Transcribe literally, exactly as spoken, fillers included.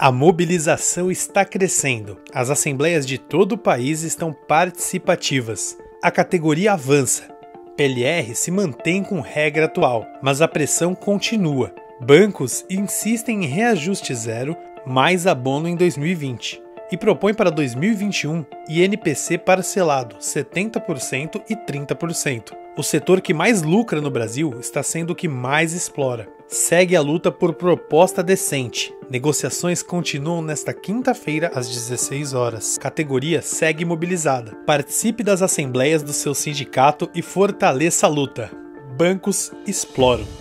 A mobilização está crescendo. As assembleias de todo o país estão participativas. A categoria avança. P L R se mantém com regra atual, mas a pressão continua. Bancos insistem em reajuste zero mais abono em dois mil e vinte e propõem para dois mil e vinte e um I N P C parcelado setenta por cento e trinta por cento. O setor que mais lucra no Brasil está sendo o que mais explora. Segue a luta por proposta decente. Negociações continuam nesta quinta-feira às dezesseis horas. Categoria segue mobilizada. Participe das assembleias do seu sindicato e fortaleça a luta. Bancos exploram.